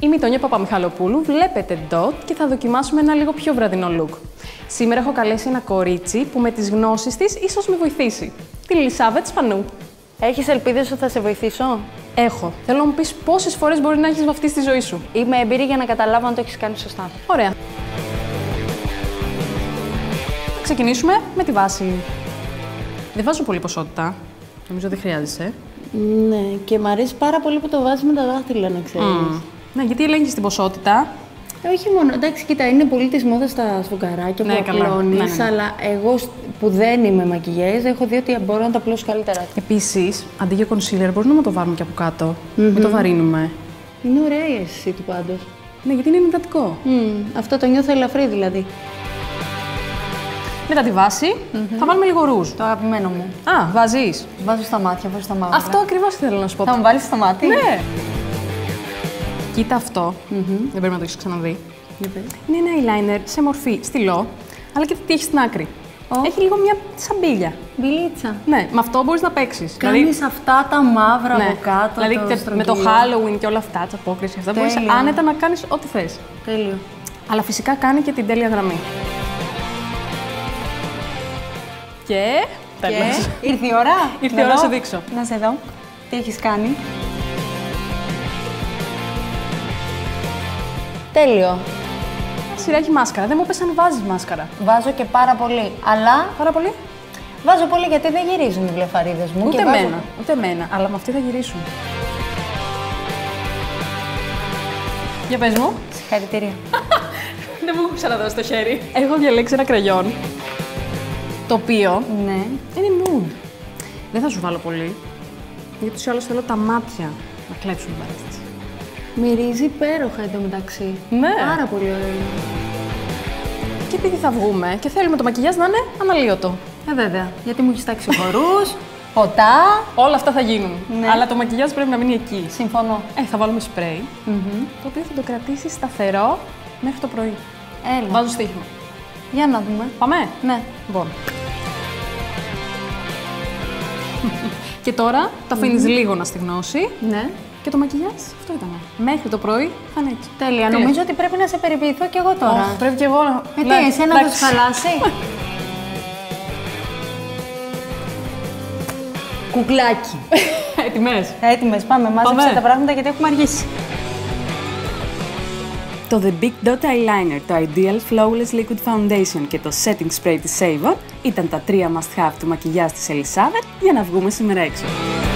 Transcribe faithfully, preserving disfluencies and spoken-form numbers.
Είμαι η Τόνια Παπαμιχαλοπούλου, βλέπετε ντοτ και θα δοκιμάσουμε ένα λίγο πιο βραδινό look. Σήμερα έχω καλέσει ένα κορίτσι που με τις γνώσεις της ίσως με βοηθήσει. Την Ελισάβετ Σπανού. Έχεις ελπίδες ότι θα σε βοηθήσω? Έχω. Θέλω να μου πεις πόσες φορές μπορεί να έχεις βαφτίσει στη ζωή σου. Είμαι εμπειρή για να καταλάβω αν το έχεις κάνει σωστά. Ωραία. Θα ξεκινήσουμε με τη βάση. Δεν βάζω πολύ ποσότητα. Νομίζω δεν χρειάζεσαι. Ναι, και μου αρέσει πάρα πολύ που το βάζεις με τα δάχτυλα, να ξέρεις. Mm. Ναι, γιατί ελέγχεις την ποσότητα. Όχι μόνο. Εντάξει, κοίτα, είναι πολύ της μόδας στα σφουγγαράκια ναι, που απλώνεις, ναι, ναι, ναι. αλλά εγώ που δεν είμαι μακιγιάζ, έχω δει ότι μπορώ να τα απλώσω καλύτερα. Επίσης, αντί για concealer, μπορούμε να το βάλουμε και από κάτω. Mm-hmm. Μην το βαρύνουμε. Είναι ωραία η αίσθηση του πάντως. Ναι, γιατί είναι ενυδατικό. Mm, αυτό το νιώθω ελαφρύ δηλαδή. Μετά τη βάση, mm-hmm. θα βάλουμε λίγο ρούζ. Το αγαπημένο μου. Α, βάζεις. Βάζω στα μάτια, βάζω στα μάτια. Αυτό ακριβώς ήθελα να σου πω. Θα μου βάλεις στο μάτι? Ναι. Κοίτα αυτό. Mm-hmm. Δεν πρέπει να το έχεις ξαναδεί. Mm-hmm. Είναι ένα eyeliner σε μορφή στυλό, αλλά κοίτα τι έχει στην άκρη. Oh. Έχει λίγο μια σαμπίλια. Μπιλίτσα. Ναι, με αυτό μπορείς να παίξεις. Κάνεις δηλαδή, αυτά τα μαύρα ναι, από κάτω. Δηλαδή το με το Halloween και όλα αυτά, τις απόκρισεις, αυτά μπορείς άνετα να κάνεις ό,τι θες. Τέλειο. Αλλά φυσικά κάνει και την τέλεια γραμμή. Και... τέλος. Ήρθε η ώρα. Ήρθε η ώρα να σε δείξω. Να σε δω. Τι έχεις κάνει. Τέλειο. Σειρά έχει μάσκαρα. Δεν μου πες αν βάζεις μάσκαρα. Βάζω και πάρα πολύ. Αλλά. Πάρα πολύ. Βάζω πολύ γιατί δεν γυρίζουν οι βλεφαρίδες μου. Ούτε και εμένα. βάζω... Ούτε εμένα. Αλλά με αυτή θα γυρίσουν. Για πες μου. Συγχαρητήρια. Δεν μου έχω ξαναδώσει το χέρι. Έχω διαλέξει ένα κραγιόν. Το οποίο ναι. είναι nude. Δεν θα σου βάλω πολύ. Γιατί τους άλλους θέλω τα μάτια να κλέψουν την παράσταση. Μυρίζει υπέροχα εντωμεταξύ. Ναι. Πάρα πολύ ωραίο. Και επειδή θα βγούμε και θέλουμε το μακιγιάζ να είναι αναλύωτο. Ε, βέβαια. Γιατί μου έχεις τάξει χορούς, ποτά. Όλα αυτά θα γίνουν. Ναι. Αλλά το μακιγιάζ πρέπει να μείνει εκεί. Συμφωνώ. Ε, θα βάλουμε σπρέι, Mm-hmm. το οποίο θα το κρατήσει σταθερό μέχρι το πρωί. Έλα. Βάζω στοίχημα. Για να δούμε. Πάμε. Ναι. Λοιπόν. Και τώρα το αφήνεις mm-hmm. λίγο να στιγνώσει. Ναι. Και το μακιγιάζ αυτό ήταν. Μέχρι το πρωί θα είναι έτσι. Τέλεια. Τέλεια. Νομίζω ότι πρέπει να σε περιποιηθώ κι εγώ τώρα. Oh, πρέπει κι εγώ να. Ε, τι, εσένα θα σου χαλάσει. Κουκλάκι. Έτοιμες. Έτοιμες. Πάμε. Μάζεψε τα πράγματα γιατί έχουμε αργήσει. Το The Big Dot Eyeliner, το Ideal Flawless Liquid Foundation και το Setting Spray της Avon ήταν τα τρία must-have του μακιγιάζ της Ελισάβετ για να βγούμε σήμερα έξω.